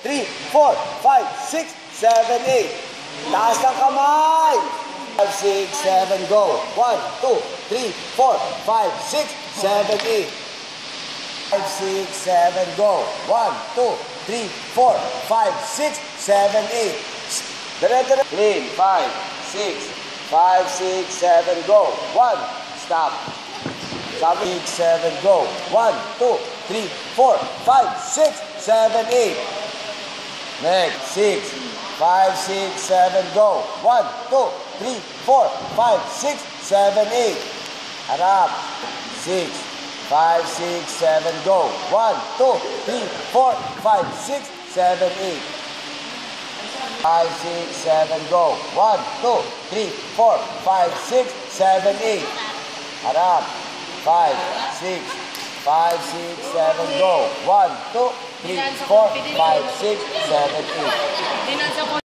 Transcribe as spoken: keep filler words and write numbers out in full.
three, four, five, six, seven, eight. Taas ng kamay. five, six, seven, go. one, two, three, four, five, six, seven, eight. five, six, seven, go. one, two, three, four, five, six, seven, eight. Dire-dire. Clean. five, six, five, six, seven, go. one, stop. six, seven, go. one, two, three, four, five, six, seven, eight. Next. six, five, six, seven, go. one, two, three, four, five, six, seven, eight. Harap. six, five, six, seven, go. one, two, three, four, five, six, seven, eight. five, six, seven, go. one, two, three, four, five, six, seven, eight. Harap. five, six, five, six, seven, go. one, two, three, four, five, six, seven, eight.